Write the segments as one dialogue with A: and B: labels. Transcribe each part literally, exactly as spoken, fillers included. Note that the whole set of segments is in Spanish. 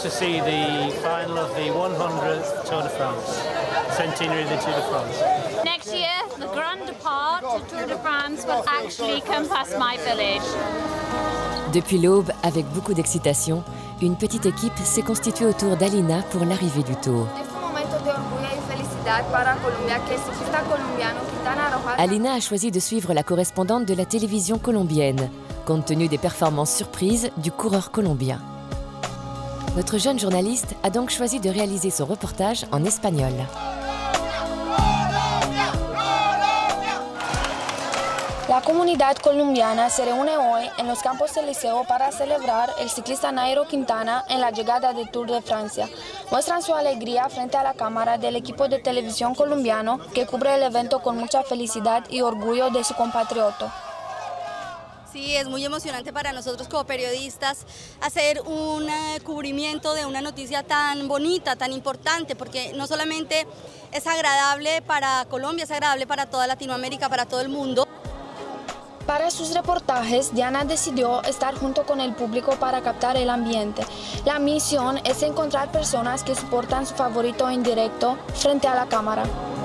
A: to see the final of the one hundredth Tour de France, centenary of the Tour de France.
B: Next year, the grand part of Tour de France will actually come past my village.
C: Depuis l'aube, avec beaucoup d'excitation, une petite équipe s'est constituée autour d'Alina pour l'arrivée du Tour. Alina a choisi de suivre la correspondante de la télévision colombienne, compte tenu des performances surprises du coureur colombien. Notre jeune journaliste a donc choisi de réaliser son reportage en espagnol.
D: La comunidad colombiana se reúne hoy en los Campos Elíseos para celebrar el ciclista Nairo Quintana en la llegada del Tour de Francia. Muestran su alegría frente a la cámara del equipo de televisión colombiano que cubre el evento con mucha felicidad y orgullo de su compatriota.
E: Sí, es muy emocionante para nosotros como periodistas hacer un uh, cubrimiento de una noticia tan bonita, tan importante, porque no solamente es agradable para Colombia, es agradable para toda Latinoamérica, para todo el mundo.
D: Para sus reportajes, Diana decidió estar junto con el público para captar el ambiente. La misión es encontrar personas que soportan su favorito en directo frente a la cámara.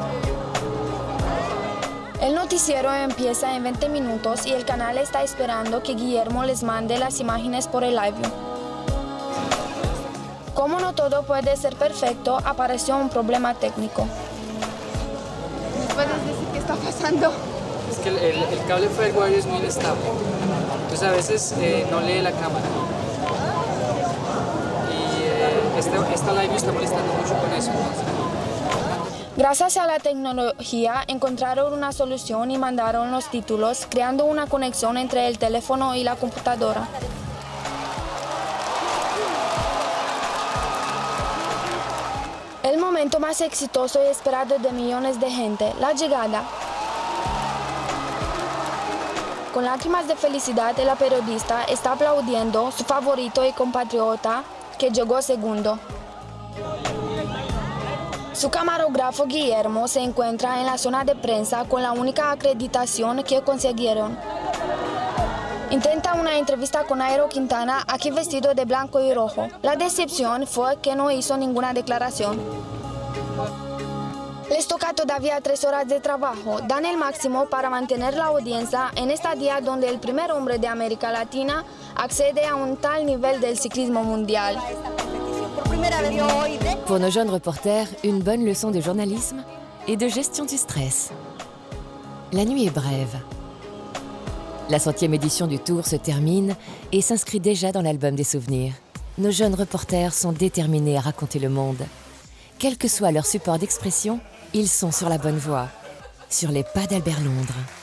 D: El noticiero empieza en veinte minutos y el canal está esperando que Guillermo les mande las imágenes por el live. Como no todo puede ser perfecto, apareció un problema técnico.
F: ¿Me puedes decir qué está pasando?
G: Es que el, el, el cable firewire es muy inestable, entonces a veces eh, no lee la cámara. Y eh, este, esta live está molestando mucho con eso.
D: Gracias a la tecnología encontraron una solución y mandaron los títulos, creando una conexión entre el teléfono y la computadora. El momento más exitoso y esperado de millones de gente, la llegada. Con lágrimas de felicidad, la periodista está aplaudiendo a su favorito y compatriota que llegó segundo. Su camarógrafo Guillermo se encuentra en la zona de prensa con la única acreditación que consiguieron. Intenta una entrevista con Nairo Quintana, aquí vestido de blanco y rojo. La decepción fue que no hizo ninguna declaración. Les toca todavía tres horas de trabajo. Dan el máximo para mantener la audiencia en este día donde el primer hombre de América Latina accede a un tal nivel del ciclismo mundial.
C: Pour nos jeunes reporters, une bonne leçon de journalisme et de gestion du stress. La nuit est brève. La centième édition du Tour se termine et s'inscrit déjà dans l'album des souvenirs. Nos jeunes reporters sont déterminés à raconter le monde. Quel que soit leur support d'expression, ils sont sur la bonne voie, sur les pas d'Albert Londres.